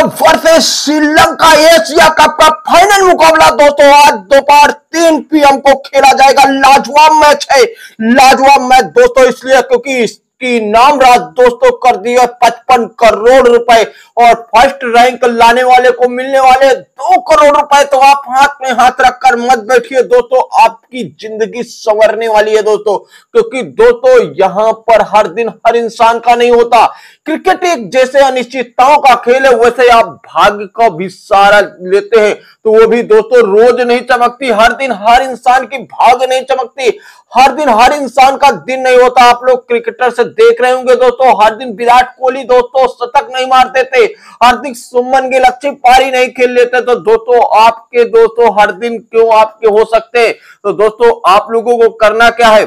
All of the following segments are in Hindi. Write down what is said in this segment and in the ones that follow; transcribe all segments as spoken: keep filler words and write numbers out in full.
वर्सेस श्रीलंका एशिया कप का फाइनल मुकाबला दोस्तों आज दोपहर तीन पीएम को खेला जाएगा। लाजवाब मैच है, लाजवाब मैच दोस्तों इसलिए क्योंकि की नाम राज दोस्तों कर दिया पचपन करोड़ रुपए और फर्स्ट रैंक लाने वाले को मिलने वाले दो करोड़ रुपए। तो आप हाथ में हाथ रखकर मत बैठिए दोस्तों, आपकी जिंदगी संवरने वाली है दोस्तों, क्योंकि दोस्तों यहां पर हर दिन हर इंसान का नहीं होता। क्रिकेट एक जैसे अनिश्चितताओं का खेल है, वैसे आप भाग्य का भी सहारा लेते हैं तो वो भी दोस्तों रोज नहीं चमकती। हर दिन हर इंसान की भाग्य नहीं चमकती, हर दिन हर इंसान का दिन नहीं होता। आप लोग क्रिकेटर से देख रहे होंगे दोस्तों, हर दिन विराट कोहली दोस्तों शतक नहीं मारते थे, हार्दिक सुमन गिल अच्छी पारी नहीं खेल लेते। तो दोस्तों आपके दोस्तों हर दिन क्यों आपके हो सकते? तो दोस्तों आप लोगों को करना क्या है?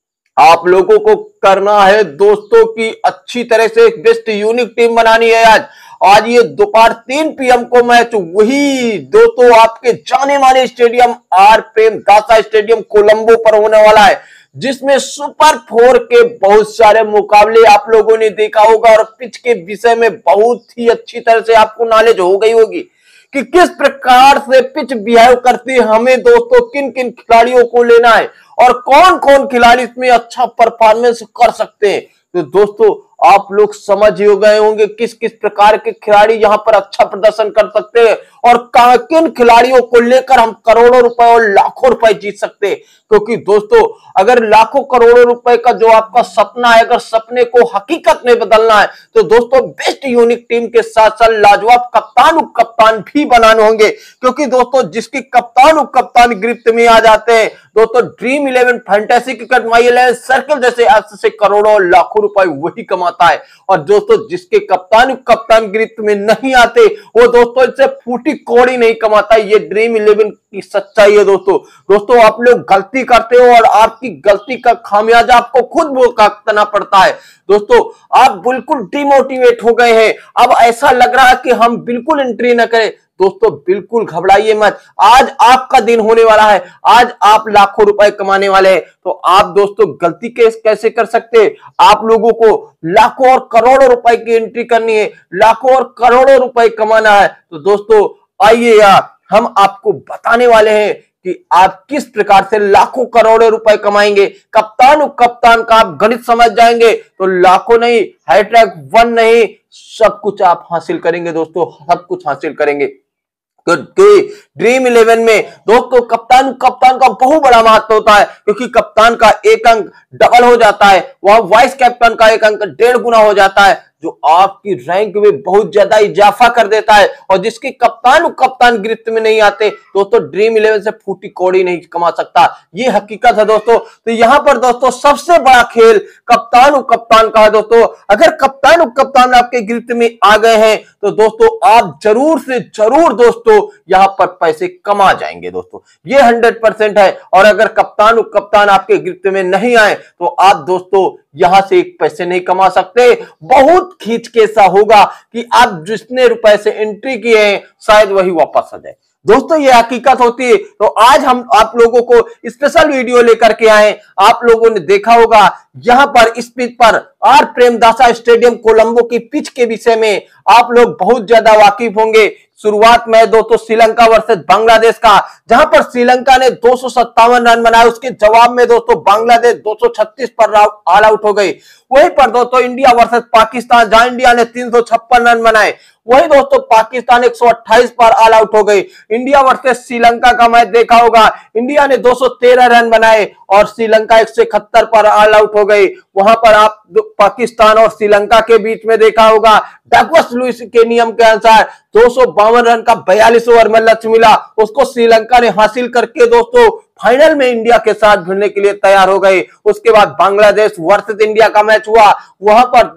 आप लोगों को करना है दोस्तों की अच्छी तरह से एक बेस्ट यूनिक टीम बनानी है। आज आज ये दोपहर तीन पीएम को मैच वही दोस्तों आपके जाने माने stadium R Premadasa stadium Colombo पर होने वाला है, जिसमें सुपर फोर के बहुत सारे मुकाबले आप लोगों ने देखा होगा और पिच के विषय में बहुत ही अच्छी तरह से आपको नॉलेज हो गई होगी कि किस प्रकार से पिच बिहेव करती है। हमें दोस्तों किन किन खिलाड़ियों को लेना है और कौन कौन खिलाड़ी इसमें अच्छा परफॉर्मेंस कर सकते हैं। तो दोस्तों आप लोग समझ ही गए होंगे किस किस प्रकार के खिलाड़ी यहां पर अच्छा प्रदर्शन कर सकते हैं और किन खिलाड़ियों को लेकर हम करोड़ों रुपए और लाखों रुपए जीत सकते हैं। क्योंकि दोस्तों अगर लाखों करोड़ों रुपए का जो आपका सपना है, अगर सपने को हकीकत में बदलना है तो दोस्तों बेस्ट यूनिक टीम के साथ साथ लाजवाब कप्तान उप कप्तान भी बनाने होंगे। क्योंकि दोस्तों जिसकी कप्तान उप कप्तान गिरफ्त में आ जाते हैं दोस्तों, dream eleven fantasy cricket my eleven circle जैसे ऐप से करोड़ों लाखों रुपए वही कमाता है। और दोस्तों जिसके कप्तान कप्तान गिरफ्त में नहीं आते वो दोस्तों इससे फूटी कौड़ी नहीं कमाता। ये ड्रीम इलेवन की सच्चाई है दोस्तों। दोस्तों आप लोग गलती करते हो और आपकी गलती का खामियाजा आपको खुद भुगतना पड़ता है। दोस्तों आप बिल्कुल डिमोटिवेट हो गए हैं, अब ऐसा लग रहा है कि हम बिल्कुल एंट्री न करें। दोस्तों बिल्कुल घबराइए मत, आज आपका दिन होने वाला है, आज आप लाखों रुपए कमाने वाले हैं। तो आप दोस्तों गलती कैसे कर सकते हैं? आप लोगों को लाखों और करोड़ों रुपए की एंट्री करनी है, लाखों और करोड़ों रुपए कमाना है। तो दोस्तों आइए यार हम आपको बताने वाले हैं कि आप किस प्रकार से लाखों करोड़ों रुपए कमाएंगे। कप्तान उप कप्तान का आप गणित समझ जाएंगे तो लाखों नहीं, हैट्रिक वन नहीं, सब कुछ आप हासिल करेंगे दोस्तों, सब कुछ हासिल करेंगे। ड्रीम इलेवन में दोस्तों कप्तान कप्तान का बहुत बड़ा महत्व होता है, क्योंकि कप्तान का एक अंक डबल हो जाता है, वह वाइस कैप्टन का एक अंक डेढ़ गुना हो जाता है, जो आपकी रैंक में बहुत ज्यादा इजाफा कर देता है। और जिसके कप्तान कप्तान गिरफ्त में नहीं आते दोस्तों, ड्रीम इलेवन से फूटी कौड़ी नहीं कमा सकता, ये हकीकत है दोस्तों। तो यहां पर दोस्तों सबसे बड़ा खेल कप्तान कप्तान का है दोस्तों। अगर कप्तान कप्तान आपके गिरफ्त में आ गए हैं तो दोस्तों आप जरूर से जरूर दोस्तों यहां पर पैसे कमा जाएंगे दोस्तों, ये हंड्रेड परसेंट है। और अगर कप्तान कप्तान आपके गिरफ्त में नहीं आए तो आप दोस्तों यहां से एक पैसे नहीं कमा सकते। बहुत खींच के ऐसा होगा कि आप जितने रुपए से एंट्री किए हैं शायद वही वापस आ जाए दोस्तों, ये हकीकत होती है। तो आज हम आप लोगों को स्पेशल वीडियो लेकर के आए। आप लोगों ने देखा होगा यहां पर इस पिच पर आर प्रेमदासा स्टेडियम कोलंबो की पिच के विषय में आप लोग बहुत ज्यादा वाकिफ होंगे। शुरुआत में दोस्तों श्रीलंका वर्सेस बांग्लादेश का, जहां पर श्रीलंका ने दो सौ सत्तावन रन बनाए, उसके जवाब में दोस्तों बांग्लादेश दो सौ छत्तीस पर ऑल आउट हो गई। वहीं पर दोस्तों इंडिया वर्सेस पाकिस्तान, जहां इंडिया ने तीन सौ छप्पन रन बनाए, वही दोस्तों पाकिस्तान एक सौ अट्ठाईस पर ऑल आउट हो गई। इंडिया वर्सेस श्रीलंका का मैच देखा होगा, इंडिया ने दो सौ तेरह रन बनाए और श्रीलंका एक सौ इकहत्तर पर ऑल आउट हो गई। वहां पर आप पाकिस्तान और श्रीलंका के बीच में देखा होगा डगलस लुईस के नियम के अनुसार दो सौ बावन रन का बयालीस ओवर में लक्ष्य मिला, उसको श्रीलंका ने हासिल करके दोस्तों फाइनल में इंडिया के साथ भिड़ने के लिए तैयार हो गए। उसके बाद बांग्लादेश वर्सेस इंडिया का मैच हुआ, वहां पर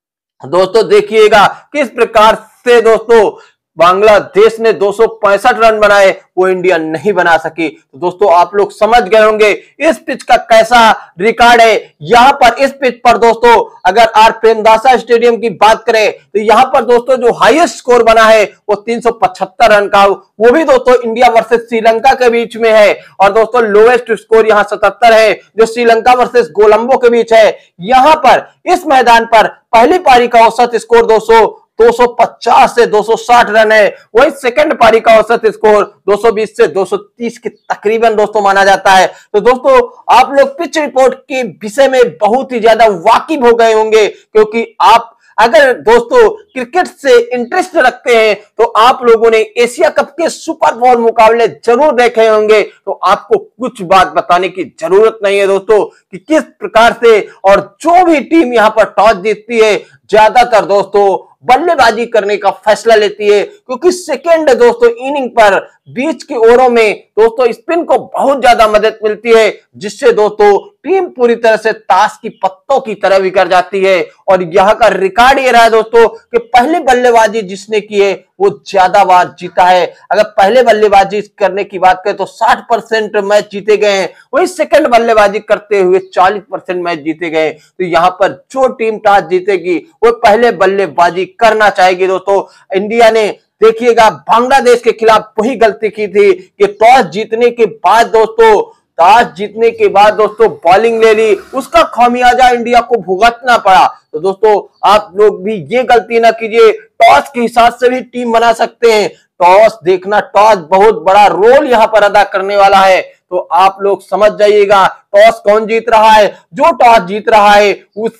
दोस्तों देखिएगा किस प्रकार से दोस्तों बांग्लादेश ने दो सौ पैंसठ रन बनाए, वो इंडिया नहीं बना सकी। तो दोस्तों आप लोग समझ गए होंगे इस पिच का कैसा रिकॉर्ड है। यहां पर इस पिच पर दोस्तों अगर आर प्रेमदासा स्टेडियम की बात करें तो यहां पर दोस्तों जो हाईएस्ट स्कोर बना है वो तीन सौ पचहत्तर रन का, वो भी दोस्तों इंडिया वर्सेस श्रीलंका के बीच में है। और दोस्तों लोएस्ट स्कोर यहां सतहत्तर है, जो श्रीलंका वर्सेस कोलंबो के बीच है। यहां पर इस मैदान पर पहली पारी का औसत स्कोर दोस्तों दो सौ पचास से दो सौ साठ रन है। वही सेकंड पारी का औसत स्कोर दो सौ बीस से दो सौ तीस के तकरीबन दोस्तों माना जाता है। तो दोस्तों आप लोग पिच रिपोर्ट के विषय में बहुत ही ज्यादा वाकिफ हो गए होंगे, क्योंकि आप अगर दोस्तों क्रिकेट से इंटरेस्ट रखते हैं तो आप लोगों ने एशिया कप के सुपर बॉल मुकाबले जरूर देखे होंगे। तो आपको कुछ बात बताने की जरूरत नहीं है दोस्तों कि किस प्रकार से और जो भी टीम यहां पर टॉस जीतती है ज्यादातर दोस्तों बल्लेबाजी करने का फैसला लेती है, क्योंकि सेकेंड दोस्तों इनिंग पर बीच के ओवरों में दोस्तों स्पिन को बहुत ज्यादा मदद मिलती है, जिससे दोस्तों टीम पूरी तरह से ताश की पत्तों की तरह बिखर जाती है। और यहां का रिकॉर्ड ये रहा है दोस्तों कि पहले बल्लेबाजी जिसने की है वो ज्यादा बार जीता है। अगर पहले बल्लेबाजी करने की बात करें तो साठ परसेंट मैच जीते गए हैं, वही सेकंड बल्लेबाजी करते हुए चालीस परसेंट मैच जीते गए। तो यहां पर जो टीम टॉस जीतेगी वो पहले बल्लेबाजी करना चाहेगी। दोस्तों इंडिया ने देखिएगा बांग्लादेश के खिलाफ वही गलती की थी कि टॉस जीतने के बाद दोस्तों टॉस जीतने के बाद दोस्तों बॉलिंग ले ली, उसका खामियाजा इंडिया को भुगतना पड़ा। तो दोस्तों आप लोग भी ये गलती ना कीजिए, टॉस के हिसाब से भी टीम बना सकते हैं। टॉस देखना, टॉस बहुत बड़ा रोल यहां पर अदा करने वाला है। तो आप लोग समझ जाइएगा टॉस कौन जीत रहा है। जो टॉस जीत रहा है उस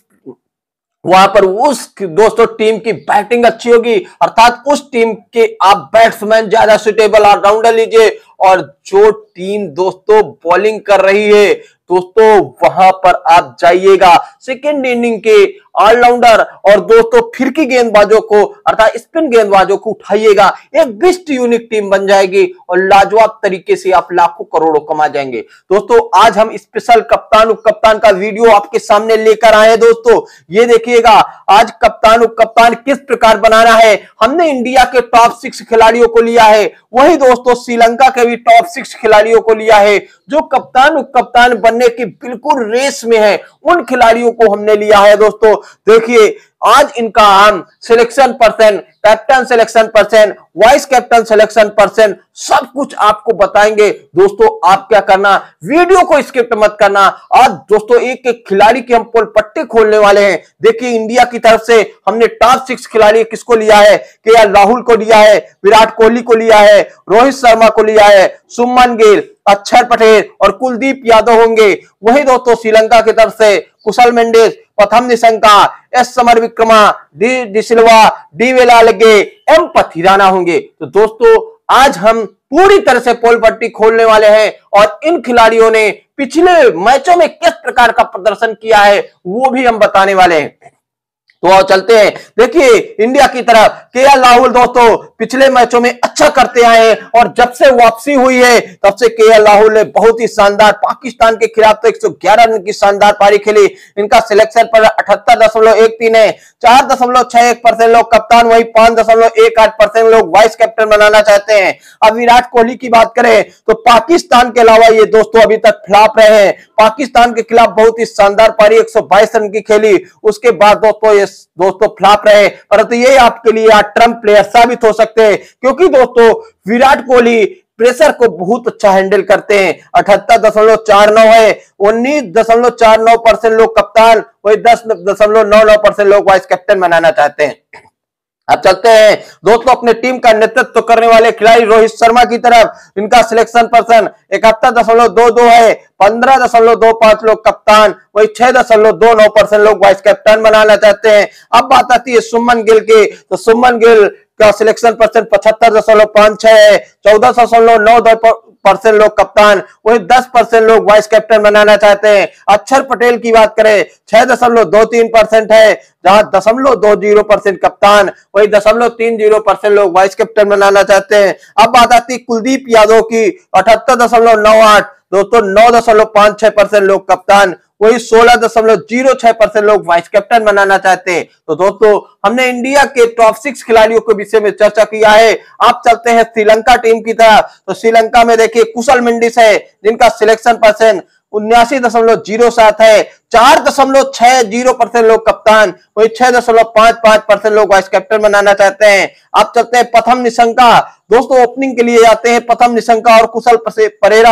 वहां पर उस दोस्तों टीम की बैटिंग अच्छी होगी, अर्थात उस टीम के आप बैट्समैन ज्यादा सुटेबल ऑलराउंडर लीजिए। और जो टीम दोस्तों बॉलिंग कर रही है दोस्तों वहां पर आप जाइएगा सेकेंड इनिंग के ऑलराउंडर और दोस्तों फिरकी गेंदबाजों को अर्थात स्पिन गेंदबाजों को उठाइएगा। एक बेस्ट यूनिक टीम बन जाएगी और लाजवाब तरीके से आप लाखों करोड़ों कमा जाएंगे। दोस्तों आज हम स्पेशल कप्तान उप कप्तान का वीडियो आपके सामने लेकर आए हैं। दोस्तों ये देखिएगा आज कप्तान उप कप्तान किस प्रकार बनाना है। हमने इंडिया के टॉप सिक्स खिलाड़ियों को लिया है, वही दोस्तों श्रीलंका के भी टॉप सिक्स खिलाड़ियों को लिया है जो कप्तान उप कप्तान बनने की बिल्कुल रेस में है। उन खिलाड़ियों को हमने लिया है। दोस्तों देखिए आज इनका हम selection person, captain selection person, vice captain selection person सब कुछ आपको बताएंगे। दोस्तों आप क्या करना, वीडियो को स्किप मत करना। आज दोस्तों एक एक खिलाड़ी की हम पोल पट्टी खोलने वाले हैं। देखिए इंडिया की तरफ से हमने टॉप सिक्स खिलाड़ी किसको लिया है, के एल राहुल को लिया है, विराट कोहली को लिया है, रोहित शर्मा को लिया है, शुभमन गिल, अक्षर पटेल और कुलदीप यादव होंगे। वही दोस्तों श्रीलंका की तरफ से Kusal Mendis, Pathum Nissanka, S Samarawickrama, D de Silva, D Wellalage, M Pathirana होंगे। तो दोस्तों आज हम पूरी तरह से पोल पट्टी खोलने वाले हैं और इन खिलाड़ियों ने पिछले मैचों में किस प्रकार का प्रदर्शन किया है वो भी हम बताने वाले हैं। तो आओ चलते हैं। देखिए इंडिया की तरफ के एल राहुल दोस्तों पिछले मैचों में अच्छा करते आए हैं और जब से वापसी हुई है तब से के एल राहुल ने बहुत ही शानदार पाकिस्तान के खिलाफ तो एक सौ ग्यारह रन की शानदार पारी खेली। इनका सिलेक्शन पर अठहत्तर दशमलव एक तीन है, चार दशमलव छह एक परसेंट लोग कप्तान, वही पांच दशमलव एक आठ परसेंट लोग वाइस कैप्टन बनाना चाहते हैं। अब विराट कोहली की बात करें तो पाकिस्तान के अलावा ये दोस्तों अभी तक फ्लॉप रहे हैं। पाकिस्तान के खिलाफ बहुत ही शानदार पारी एक सौ बाईस रन की खेली, उसके बाद दोस्तों ये दोस्तों फ्लॉप रहे, परंतु ये आपके लिए ट्रम्प प्लेयर साबित हो सकते हैं क्योंकि दोस्तों विराट कोहली प्रेशर को बहुत अच्छा हैंडल करते हैं। अठहत्तर दशमलव चार नौ है, उन्नीस दशमलव चार नौ परसेंट लोग कप्तान, वही दस दशमलव नौ नौ परसेंट लोग वाइस कैप्टन बनाना चाहते हैं। अब चलते हैं दोस्तों अपने टीम का नेतृत्व करने वाले खिलाड़ी रोहित शर्मा की तरफ। इनका सिलेक्शन पर्सन इकहत्तर दशमलव दो दो है, पंद्रह दशमलव दो पांच लोग कप्तान, वही छह दशमलव दो नौ परसेंट लोग वाइस कैप्टन बनाना चाहते हैं। अब बात आती है शुभमन गिल की, तो शुभमन गिल का सिलेक्शन परसेंट पचहत्तर दशमलव पांच छह है, चौदह दशमलव नौ दो परसेंट लोग कप्तान, वही दस परसेंट लोग वाइस कैप्टन बनाना चाहते हैं। अक्षर पटेल की बात करें छह दशमलव दो तीन परसेंट है, जहां दशमलव दो जीरो परसेंट कप्तान, वही दशमलव तीन जीरो परसेंट लोग वाइस कैप्टन बनाना चाहते हैं। अब बात आती है कुलदीप यादव की, अठहत्तर दशमलव नौ आठ, दोस्तों नौ दशमलव पांच छह परसेंट लोग कप्तान, वही सोलह दशमलव जीरो छह परसेंट लोग वाइस कैप्टन बनाना चाहते हैं। तो दोस्तों हमने इंडिया के टॉप सिक्स खिलाड़ियों के विषय में चर्चा किया है। आप चलते हैं श्रीलंका टीम की तरफ। तो श्रीलंका में देखिए कुशल मेंडिस है जिनका सिलेक्शन परसेंट उन्यासी दशमलव जीरो सात है, चार दशमलव छह जीरो परसेंट लोग कप्तान, वही छह दशमलव पांच पांच परसेंट लोग वाइस कैप्टन बनाना चाहते हैं। आप चलते हैं प्रथम निशंका, दोस्तों ओपनिंग के लिए जाते हैं प्रथम निशंका और कुशल परेरा।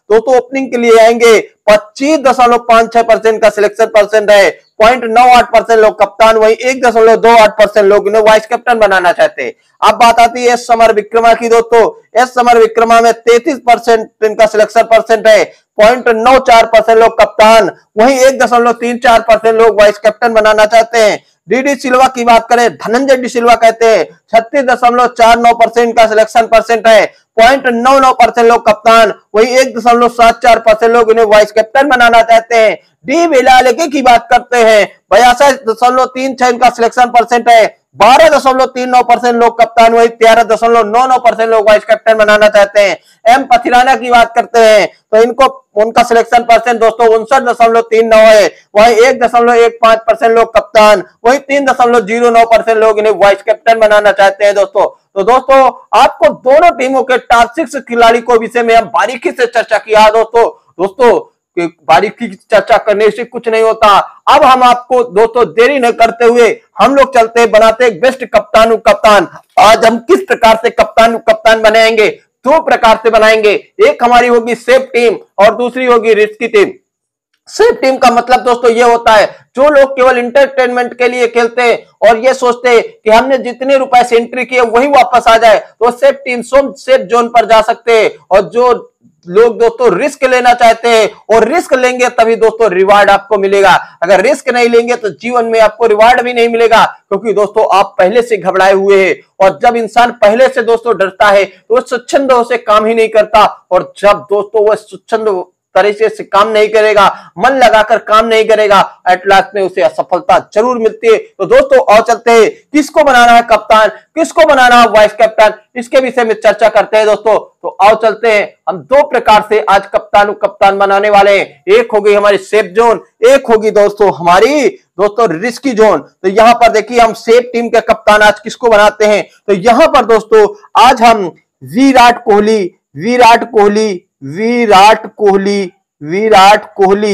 दोस्तों ओपनिंग के लिए आएंगे, पच्चीस दशमलव पांच छह परसेंट का सिलेक्शन परसेंट है, पॉइंट नौ आठ परसेंट लोग कप्तान, वही एक दशमलव दो आठ परसेंट लोग इन्हें वाइस कैप्टन बनाना चाहते हैं। अब बात आती है एस समर विक्रमा की। दोस्तों एस समर विक्रमा में तैंतीस परसेंट इनका सिलेक्शन परसेंट है, पॉइंट नौ चार परसेंट लोग कप्तान, वहीं एक दशमलव तीन चार परसेंट लोग वाइस कैप्टन बनाना चाहते हैं। डी डी सिल्वा की बात करें, धनंजय डी सिल्वा कहते हैं, छत्तीस दशमलव चार नौ परसेंट का सिलेक्शन परसेंट है, पॉइंट नौ नौ परसेंट लोग कप्तान, वही एक दशमलव सात चार परसेंट लोग इन्हें वाइस कैप्टन बनाना चाहते हैं। डी वेलालगे की बात करते हैं, बयासठ दशमलव तीन छह इनका सिलेक्शन परसेंट है, बारह दशमलव तीन नौ परसेंट लोग कप्तान, वही तेरह दशमलव नौ नौ परसेंट लोग वाइस कैप्टन बनाना चाहते हैं। एम पथिराना की बात करते हैं तो इनको उनका सिलेक्शन परसेंट दोस्तों उनसठ दशमलव तीन नौ है, वही एक दशमलव एक पांच परसेंट लोग कप्तान, वही तीन दशमलव जीरो नौ परसेंट लोग इन्हें वाइस कैप्टन बनाना चाहते हैं। दोस्तों तो दोस्तों आपको दोनों टीमों के टॉप सिक्स खिलाड़ी को विषय में हम बारीकी से चर्चा किया। दोस्तों दोस्तों बारीकी की चर्चा करने से कुछ नहीं होता। अब हम आपको दोस्तों देरी न करते हुए हम लोग चलते बनाते एक बेस्ट कप्तान कप्तान। आज हम किस प्रकार से कप्तान कप्तान बनाएंगे, दो प्रकार से बनाएंगे, एक हमारी होगी सेफ टीम और दूसरी होगी रिस्की टीम। सेफ टीम का मतलब दोस्तों ये होता है जो लोग केवल इंटरटेनमेंट के लिए खेलते हैं और ये सोचते हैं कि हमने जितने रुपए से एंट्री किए वही वापस आ जाए, तो सेफ टीम सेफ जोन पर जा सकते हैं। और जो लोग दोस्तों रिस्क लेना चाहते हैं और रिस्क लेंगे तभी दोस्तों रिवार्ड आपको मिलेगा, अगर रिस्क नहीं लेंगे तो जीवन में आपको रिवार्ड भी नहीं मिलेगा, क्योंकि दोस्तों आप पहले से घबराए हुए हैं। और जब इंसान पहले से दोस्तों डरता है तो वह स्वच्छंद से काम ही नहीं करता, और जब दोस्तों वह स्वच्छंद तरीके से काम नहीं करेगा, मन लगाकर काम नहीं करेगा, एट लास्ट में उसे असफलता जरूर मिलती है। तो दोस्तों और चलते हैं किसको बनाना है कप्तान, किसको बनाना है वाइस कैप्टन, इसके विषय में चर्चा करते हैं। दोस्तों तो आओ चलते हैं, हम दो प्रकार से आज कप्तान कप्तान बनाने वाले हैं, एक होगी हमारी सेफ जोन, एक होगी दोस्तों हमारी दोस्तों रिस्की जोन। तो यहां पर देखिए हम सेफ टीम के कप्तान आज किसको बनाते हैं, तो यहां पर दोस्तों आज हम विराट कोहली विराट कोहली विराट कोहली विराट कोहली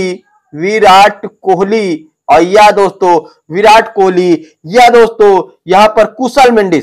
विराट कोहली और या दोस्तों विराट कोहली या दोस्तों यहां पर कुशल मेंडिस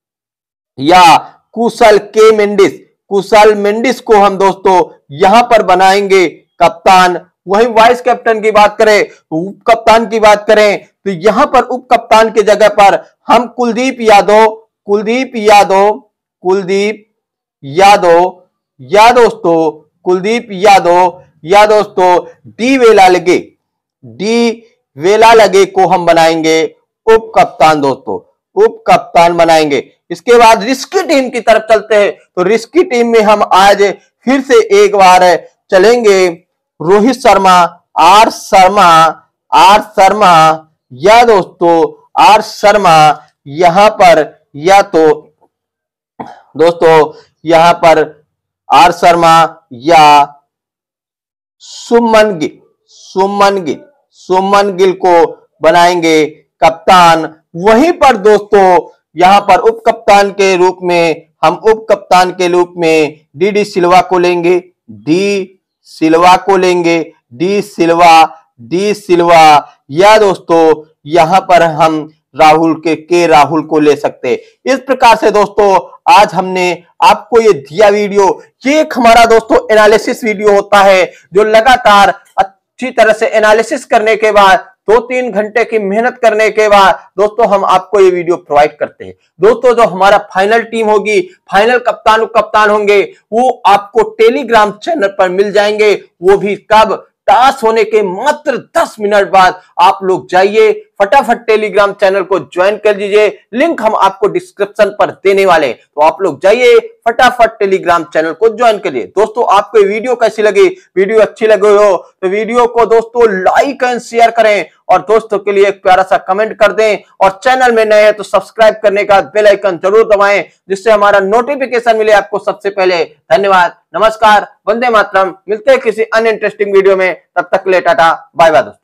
या कुशल के मेंडिस कुशल मेंडिस को हम दोस्तों यहां पर बनाएंगे कप्तान। वही वाइस कैप्टन की बात करें, उप कप्तान की बात करें तो यहां पर उप कप्तान की जगह पर हम कुलदीप यादव कुलदीप यादव कुलदीप यादव या दोस्तों कुलदीप यादव या दोस्तों डी वेलालगे डी वेलालगे को हम बनाएंगे उप कप्तान। दोस्तों उप कप्तान बनाएंगे। इसके बाद रिस्की टीम की तरफ चलते हैं, तो रिस्की टीम में हम आज फिर से एक बार चलेंगे रोहित शर्मा आर शर्मा आर शर्मा या दोस्तों आर शर्मा यहां पर या तो दोस्तों यहां पर आर शर्मा या सुमन गिल सुमन गिल सुमन गिल को बनाएंगे कप्तान। वहीं पर दोस्तों यहां पर उप कप्तान के रूप में हम उप कप्तान के रूप में डी डी सिल्वा को लेंगे डी सिल्वा को लेंगे डी सिल्वा डी सिल्वा या दोस्तों यहां पर हम राहुल के के राहुल को ले सकते हैं। इस प्रकार से दोस्तों आज हमने आपको ये दिया वीडियो, ये एक हमारा दोस्तों एनालिसिस वीडियो होता है जो लगातार अच्छी तरह से एनालिसिस करने के बाद दो तीन घंटे की मेहनत करने के बाद दोस्तों हम आपको ये वीडियो प्रोवाइड करते हैं। दोस्तों जो हमारा फाइनल टीम होगी, फाइनल कप्तान कप्तान होंगे वो आपको टेलीग्राम चैनल पर मिल जाएंगे, वो भी कब टास होने के मात्र दस मिनट बाद। आप लोग जाइए फटाफट टेलीग्राम चैनल को ज्वाइन कर लीजिए, लिंक हम आपको डिस्क्रिप्शन पर देने वाले हैं, तो आप लोग जाइए फटाफट टेलीग्राम चैनल को ज्वाइन करिए। दोस्तों आपको वीडियो कैसी लगी, वीडियो अच्छी लगी हो तो वीडियो को दोस्तों लाइक एंड शेयर करें और दोस्तों के लिए एक प्यारा सा कमेंट कर दें, और चैनल में नए हैं तो सब्सक्राइब करने का बेल आइकन जरूर दबाएं जिससे हमारा नोटिफिकेशन मिले आपको सबसे पहले। धन्यवाद, नमस्कार, वंदे मातरम। मिलते हैं किसी अन्य इंटरेस्टिंग वीडियो में, तब तक के लिए टाटा बाय बाय दोस्तों।